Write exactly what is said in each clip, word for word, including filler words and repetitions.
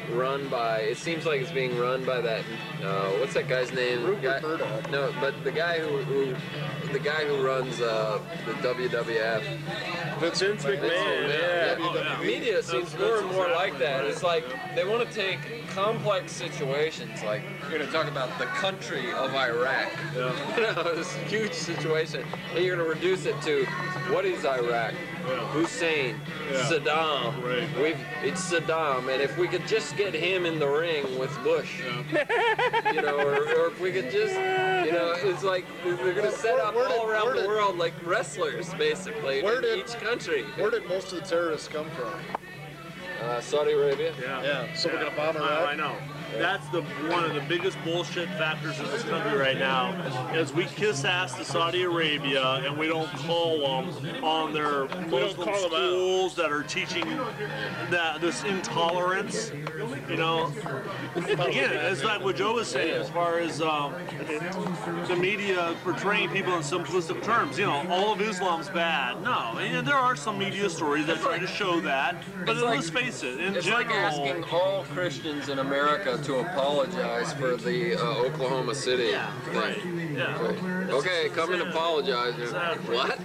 run by. It seems like it's being run by that. Uh, what's that guy's name? Guy, no, but the guy who, who the guy who runs uh, the W W F. Vince McMahon. McMahon. Yeah. Yeah. yeah. Media seems more and more like that. It's like they want to take complex situations, like you're going to talk about the country of Iraq. Yeah. You know, this huge situation, and you're going to reduce it to what is Iraq? Yeah. Hussein, yeah. Saddam. Right. We've it's Saddam, and if we could just get him in the ring with Bush, yeah. you know, or, or if we could just, you know, it's like they're going to set up where, where all did, around the did, world like wrestlers, basically, where in did, each country. Where did most of the terrorists come from? Uh, Saudi Arabia. Yeah. Yeah. So yeah. we're going to bomb Iraq? I, I know. Yeah. That's the one of the biggest bullshit factors in this country right now is we kiss ass to Saudi Arabia and we don't call them on their Muslim schools that are teaching that this intolerance. You know, again, it's like what Joe was saying as far as um, the media portraying people in simplistic terms. You know, all of Islam's bad. No, and there are some media stories that try to show that, but like, let's face it, in it's general, like asking all Christians in America to apologize for the uh, Oklahoma City yeah, thing. Right. Yeah. Okay, okay come and apologize. Exactly. What?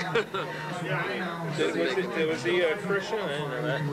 was, he, was he a Christian? I didn't know that.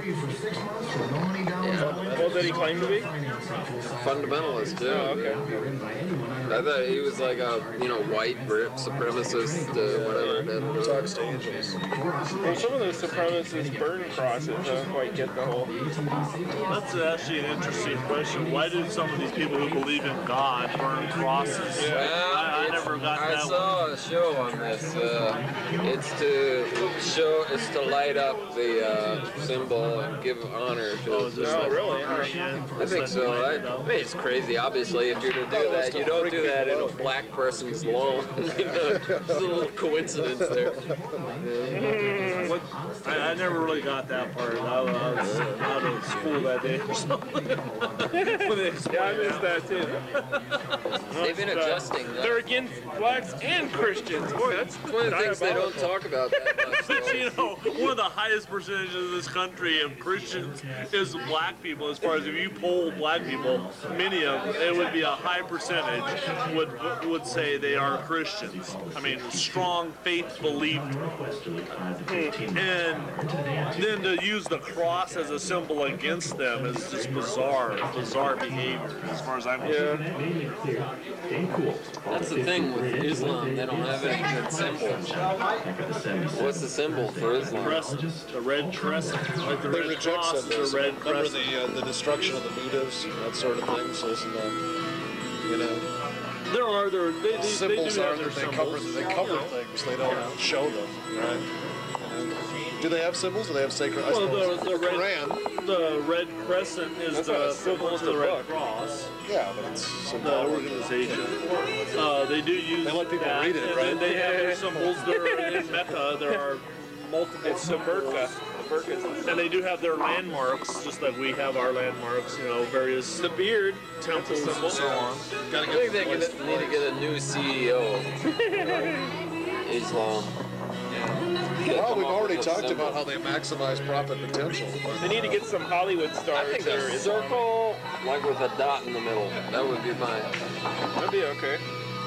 Yeah. What did he claim to be? Fundamentalist, too. Oh, okay. I thought he was like a, you know, white Brit supremacist, uh, whatever. Talks to angels. Well, some of those supremacists burn crosses. I don't quite get the whole... That's actually an interesting question. Why did some of these people who believe in God burn crosses? Yeah. Well, I, I never got I that saw one. a show on this. Uh, it's to show, it's to light up the uh, symbol and give honor to Oh, it. Oh, really? I think so. I, I mean, it's crazy. Obviously, if you're to do that, you don't do that in a black person's lawn. You know, there's a little coincidence there. Mm, what, I, I never really got that part. I, I was out of school that day or something. Yeah, I missed that too. They've been adjusting. Though. They're against blacks and Christians. Boy, that's one of the things they don't talk about that much. But you know, one of the highest percentages of this country of Christians is black people. As far as if you poll black people, many of them, it would be a high percentage would would say they are Christians. I mean, strong faith belief. And then to use the cross as a symbol against them is just bizarre, bizarre behavior as far as I'm concerned. Yeah. That's the thing with Islam, they don't have any good symbols. What's the symbol for Islam? Crescent, the red crescent, like the They red reject cross is symbols. the red Remember crescent. the, uh, the destruction of the Buddhas, that sort of thing, so isn't that, you know... There are, there, they, they, Symbols they do are have their that they cover, symbols. they cover You know. things, they don't Yeah. show them, right? You know? Do they have symbols? Do they have sacred? I Well, suppose the, the, red, Quran. the red crescent is That's not the a symbol, symbol it's to the a red book. cross. Yeah, but it's The symbolic. organization. Uh, they do use They let people that, read it, and right? then they have their symbols. There in Mecca, there are multiple It's the burqa. symbols. The burqas. And they do have their landmarks, just like we have our landmarks, you know, various The beard. temples and so on. Gotta I get think they could, need to get a new C E O of Islam. Well, we've already talked about how they maximize profit potential. They need to get some Hollywood I stars think that are a Islam. circle, like with a dot in the middle, that would be fine. That'd be okay.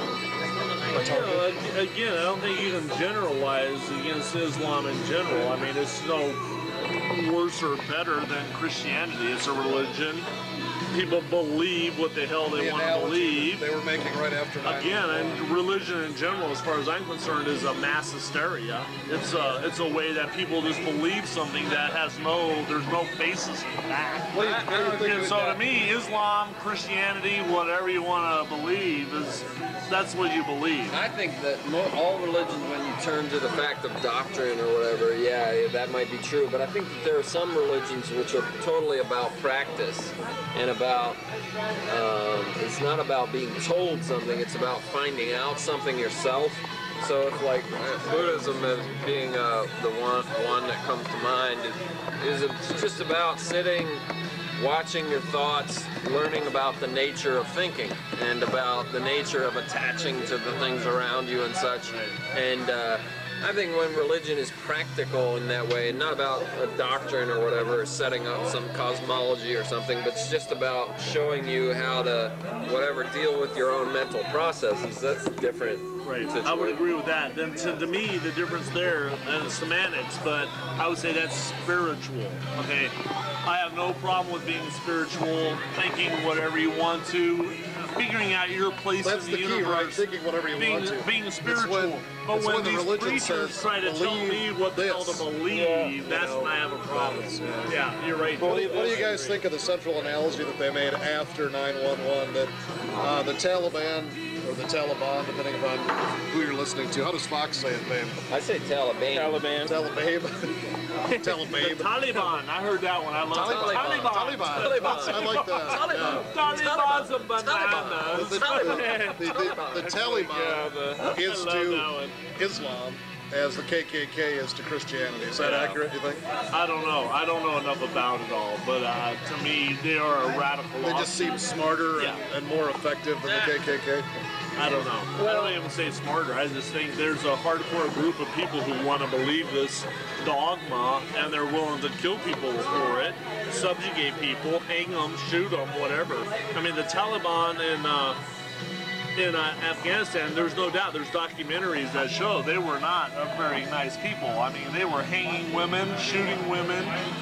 You know, again, I don't think you can generalize against Islam in general. I mean, it's no worse or better than Christianity. It's a religion. People believe what the hell they The want to analogy believe. they were making right after nine Again, eleven. and religion in general, as far as I'm concerned, is a mass hysteria. It's a it's a way that people just believe something that has no there's no basis in fact. What do you, what do you think And of so that? to me, Islam, Christianity, whatever you want to believe, is that's what you believe. I think that mo- all religions, when you turn to the fact of doctrine or whatever, yeah, that might be true. But I think that there are some religions which are totally about practice and about, um, it's not about being told something, it's about finding out something yourself. So if like uh, Buddhism as being uh, the one one that comes to mind is, is it's just about sitting, watching your thoughts, learning about the nature of thinking and about the nature of attaching to the things around you and such. And uh, I think when religion is practical in that way, and not about a doctrine or whatever, or setting up some cosmology or something, but it's just about showing you how to, whatever, deal with your own mental processes. That's different. Right. situation. I would agree with that. Then to, to me, the difference there, and it's semantics, but I would say that's spiritual. Okay. I have no problem with being spiritual, thinking whatever you want to, figuring out your place That's in the, the, key, universe. right? Thinking whatever you being, want to. Being spiritual. It's when, but it's when, when the these religion preachers says, try to tell me what the hell to this. believe, Yeah. that's You know, when I have a problem. yeah. Yeah, you're right. What do, you, what do you guys think of the central analogy that they made after nine one one that uh, the Taliban, or the Taliban, depending upon who you're listening to, how does Fox say it, babe? I say Taliban. Taliban. Talibabe? The Talibabe? Taliban, I heard that one. I love Taliban. Taliban. Taliban. I like that. Taliban. Taliban's a Taliban. banana. The, the, the, the Taliban Yeah, the, is I love that to one. Islam as the K K K is to Christianity. Is that Yeah. accurate, you think? I don't know. I don't know enough about it all, but uh, to me, they are a radical. They just seem smarter Yeah. and, and more effective than the K K K. I don't know. I don't even say smarter. I just think there's a hardcore group of people who want to believe this dogma, and they're willing to kill people for it, subjugate people, hang them, shoot them, whatever. I mean, the Taliban in uh, in uh, Afghanistan, there's no doubt. There's documentaries that show they were not a very nice people. I mean, they were hanging women, shooting women.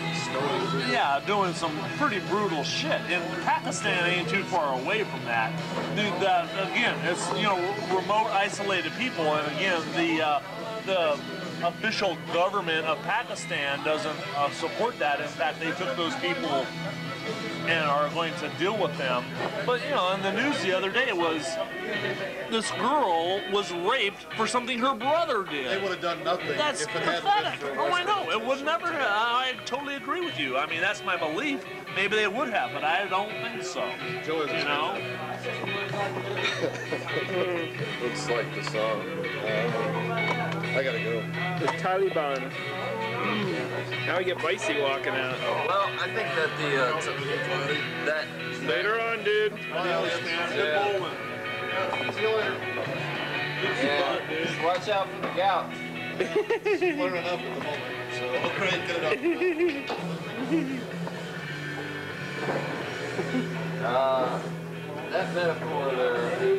Yeah, doing some pretty brutal shit. And Pakistan ain't too far away from that. Dude, that, again, it's, you know, remote, isolated people, and again, the uh, the official government of Pakistan doesn't uh, support that. In fact, they took those people and are going to deal with them. But, you know, in the news the other day was this girl was raped for something her brother did. They would have done nothing That's if it hadn't pathetic. been for Oh, I Western know. It would never have. I totally agree with you. I mean, that's my belief. Maybe they would have, but I don't think so. Joe is You know? Looks like the song. I gotta go. the Taliban. Now we get Vicey walking out. Well, I think that the uh, t- that Later on, dude. Adios, man. Good Yeah. bowling. See you later. yeah, just watch out for the gout. Learning up at the moment, so I'll try and get it up. Uh, that metaphor there.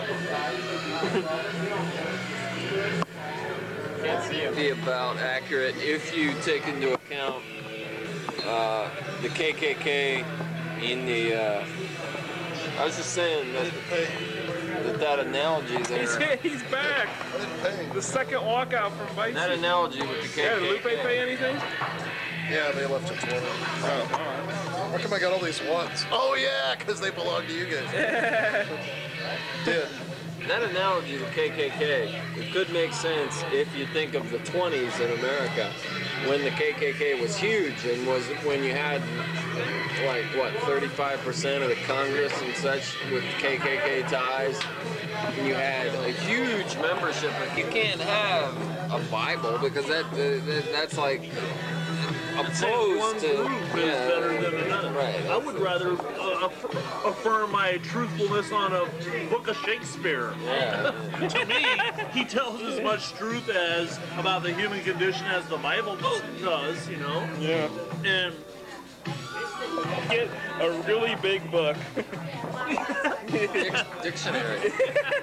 Can't see him. Be about accurate if you take into account uh, the K K K in the. Uh, I was just saying that that, that analogy He's, there. he's back. The second walkout from That Vicey. analogy with the K Yeah, did K Lupe K. pay anything? Yeah, they left at twenty. Oh, How come I got all these ones? Oh yeah, because they belong to you guys. Did. That analogy, the K K K, it could make sense if you think of the twenties in America, when the K K K was huge and was when you had like what thirty-five percent of the Congress and such with K K K ties, and you had a huge membership. But you can't have a Bible because that, that that's like Saying one opposed to group is better than another. Right. I would rather uh, aff- affirm my truthfulness on a book of Shakespeare. Yeah. To me, he tells as much truth as about the human condition as the Bible does, you know. yeah. And Get a really big book. Dic- dictionary.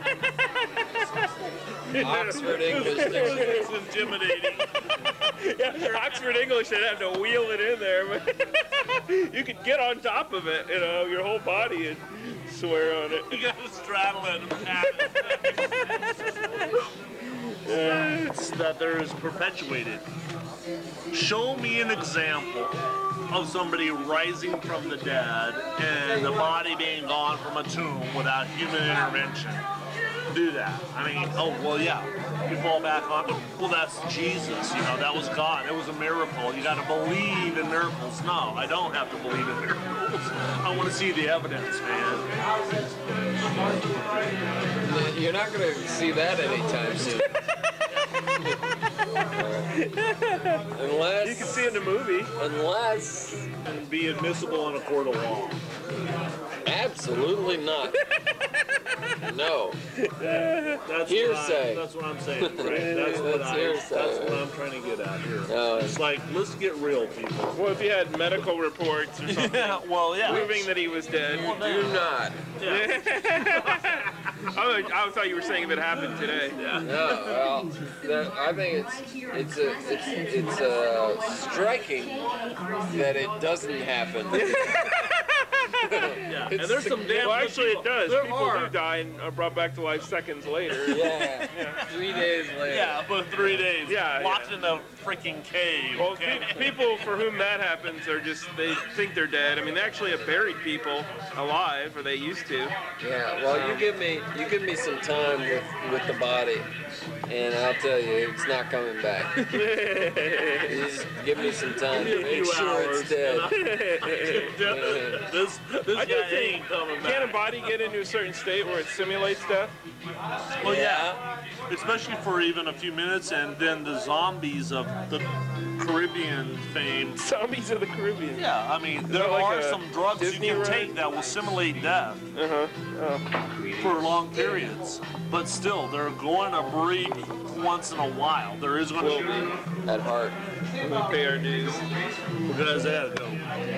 Oxford English Dictionary. it's intimidating. Yeah, Oxford English, they'd have to wheel it in there, but you could get on top of it, you know, your whole body and swear on it. You gotta straddle it. It's that there is perpetuated. Show me an example of somebody rising from the dead and the body being gone from a tomb without human intervention. Do that. I mean, oh, well, yeah. You fall back on, well, that's Jesus. You know, that was God. It was a miracle. You got to believe in miracles. No, I don't have to believe in miracles. I want to see the evidence, man. You're not going to see that anytime soon. Unless You can see in the movie. unless And be admissible in a court of law. Absolutely not. No. That's Hearsay. What I, that's what I'm saying, right? That's what That's I. hearsay. That's what I'm trying to get at here. No, It's like, let's get real, people. Well, if you had medical reports or something Yeah, well, yeah. proving that he was dead. do not. Yeah. I, I thought you were saying if it happened today. Yeah. No, well, that, I think it's it's a, it's it's uh, striking that it doesn't happen. Yeah. And there's some damn. Well, good actually, it people. does. There People are. do die and are brought back to life seconds later. Yeah. Three days later. Yeah, but three days. Yeah, Locked yeah. in a freaking cave. Well, pe- people for whom that happens are just, they think they're dead. I mean, they actually have buried people alive, or they used to. Yeah. Well, you give me you give me some time with with the body, and I'll tell you, it's not coming back. You just give me some time to Give me a make few sure hours, it's dead. this this I guy just think, ain't coming can a back. body get into a certain state where it simulates death? Well, yeah. Especially for even a few minutes, and then the zombies of the Caribbean fame. Zombies of the Caribbean. Yeah, I mean, there that like are a some drugs Disney you can ride? take that will simulate death Uh-huh. Oh. for long periods. But still, they're going to breed once in a while. There is going to be. At heart. We'll pay our dues. Guys, that go.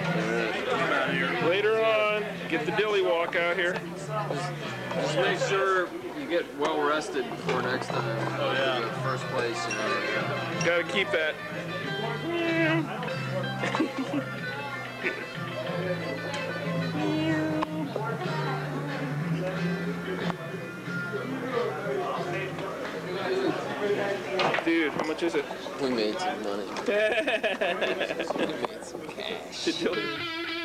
Later on, get the dilly walk out here. Just make sure you get well rested before next time. Oh, yeah. In the first place, you know. Gotta keep that. Dude, how much is it? We made some money. We made some cash. The dilly.